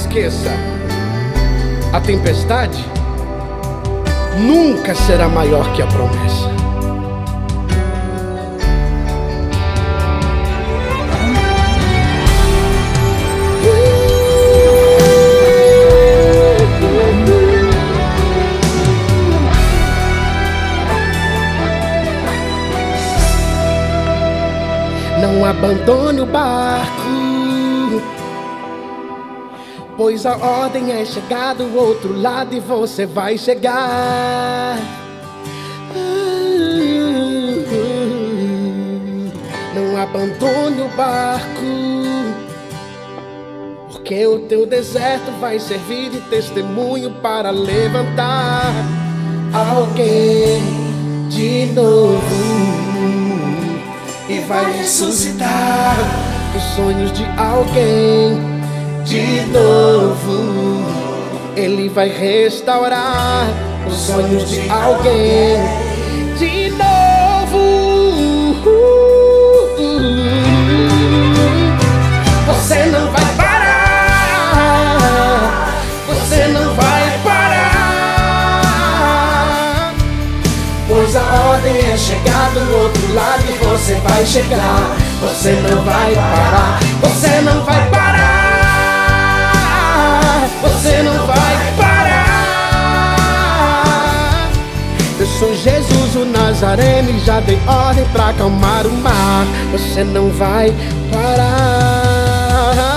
esqueça, a tempestade nunca será maior que a promessa. Não abandone o barco, pois a ordem é chegar do outro lado e você vai chegar. Não abandone o barco, porque o teu deserto vai servir de testemunho para levantar alguém de novo. E vai ressuscitar os sonhos de alguém de novo. Ele vai restaurar os sonhos de alguém de novo. Você não vai parar, você não vai parar, pois a ordem é chegar do outro lado e você vai chegar. Você não vai parar, você não vai parar, você não vai parar. Eu sou Jesus o Nazareno e já dei ordem pra acalmar o mar. Você não vai parar.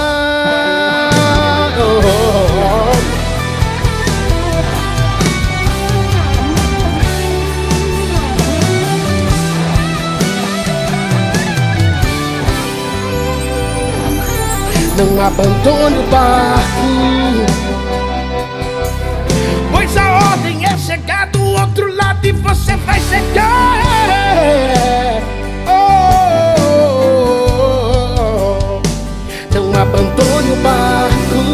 Não abandone o barco, pois a ordem é chegar do outro lado e você vai chegar. Não abandone o barco,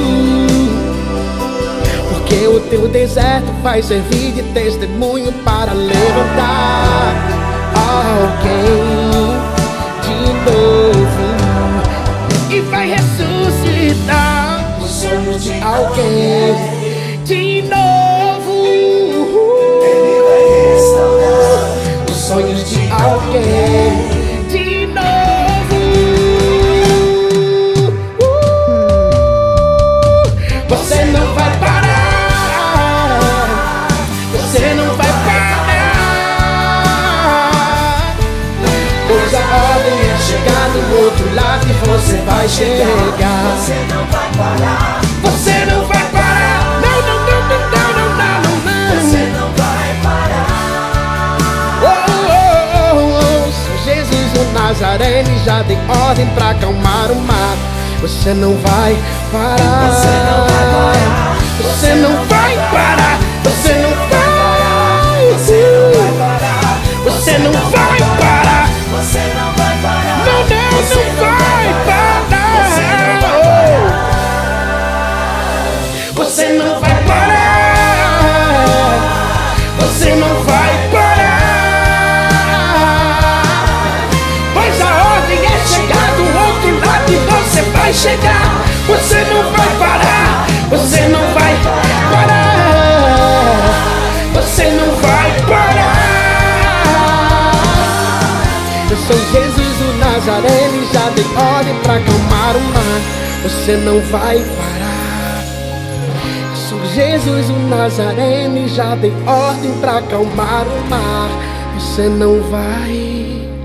porque o teu deserto vai servir de testemunho para levantar alguém de novo. E vai ressuscitar os sonhos de alguém de novo. Ele vai restaurar os sonhos de alguém de novo. Você não vai parar, você não vai parar, pois a ordem é chegar do outro lado e você vai chegar. Você não vai parar, você não vai parar. Não, não, não, não, não, não, não, não. Você não vai parar. Oh, oh, oh, oh. Sou Jesus o Nazareno e já dei ordem pra acalmar o mar. Você não vai parar. Você não vai parar. Você não vai parar. Você não vai. Você não vai parar. Você não vai parar. Você não vai parar. Não, não, não vai parar. Você não vai parar. Você não vai parar, pois a ordem é chegar do outro lado e você vai chegar. Você não vai parar. Você não vai parar. Você não vai parar. Eu sou Jesus o Nazareno e já dei ordem pra acalmar o mar. Você não vai parar. Eu sou Jesus o Nazareno e já dei ordem pra acalmar o mar. Você não vai